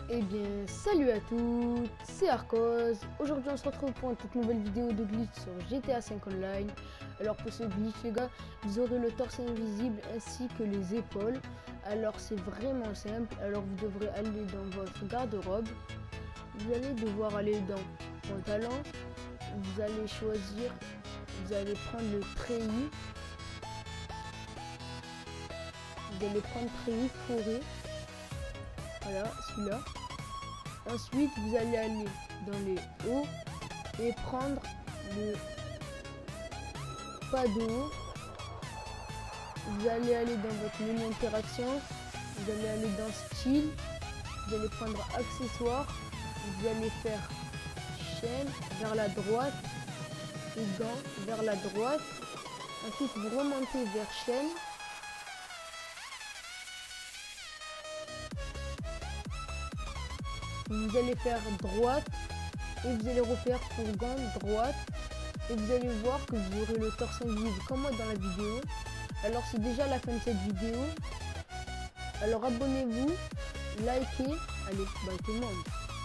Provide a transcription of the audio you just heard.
Eh bien, salut à toutes, c'est Arcos. Aujourd'hui, on se retrouve pour une toute nouvelle vidéo de glitch sur GTA 5 Online. Alors, pour ce glitch, les gars, vous aurez le torse invisible ainsi que les épaules. Alors, c'est vraiment simple. Alors, vous devrez aller dans votre garde-robe. Vous allez devoir aller dans pantalon. Vous allez choisir, vous allez prendre le treillis. Vous allez prendre treillis fourré. Voilà, celui-là. Ensuite, vous allez aller dans les hauts et prendre le pas de haut. Vous allez aller dans votre menu interaction. Vous allez aller dans style. Vous allez prendre accessoires. Vous allez faire chaîne vers la droite et gants vers la droite. Ensuite, vous remontez vers chaîne. Vous allez faire droite et vous allez refaire pour gants droite et vous allez voir que vous aurez le torse invisible comme moi dans la vidéo. Alors c'est déjà la fin de cette vidéo. Alors abonnez-vous, likez, allez, bye tout le monde.